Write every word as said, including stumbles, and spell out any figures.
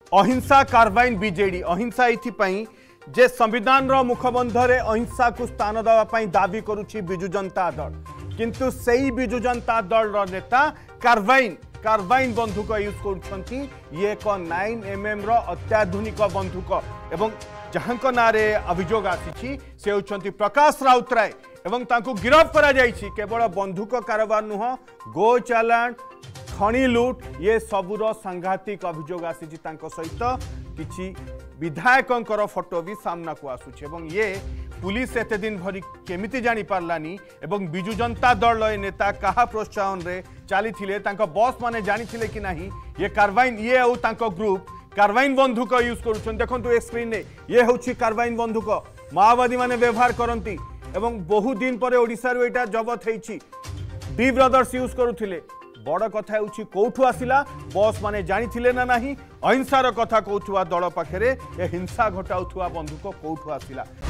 अहिंसा carbene BJD अहिंसा ये जे संविधान मुखबंधरे अहिंसा को स्थान देवाई दाबी करुच्ची बिजु जनता दल किंतु सही बिजु जनता दल नेता कार्बाइन कार्बाइन बंधुक यूज कर ये एक नाइन एम एम अत्याधुनिक बंधुक एवं जहां ना अभियोग आसी से होती प्रकाश राउतराय एवं तांको गिरफ्त करा जायछि केवल बंधुक कारोबार नुह गो चालान खणी लुट ये सबुर सांघातिक अभियोग आसी सहित किछि विधायकों फोटो भी सामना को आसुछि एवं ये पुलिस एते दिन भरी केमिति जानी पारलानी एवं बिजु जनता दल नेता कहा प्रोत्साहन रे चली थिले तांको बॉस माने जानी थिले कि नहीं ये कार्बाइन ये और तांको ग्रुप कार्बाइन बंधुक यूज करुछन देखंतु ए स्क्रीन ने ये होछि कार्बाइन बंधुक माओवादी माने व्यवहार करंती एवं बहु दिन पर ओडिसा रो एटा जबत हेछि डी ब्रदर्स यूज करुथिले बड़ कथा होछि कोठु आसिला बॉस माने जानी थिले ना नहीं अहिंसार कथा कहउथुवा दल पाखरे ए हिंसा घटाउथुवा बंधुक कोठु आसिला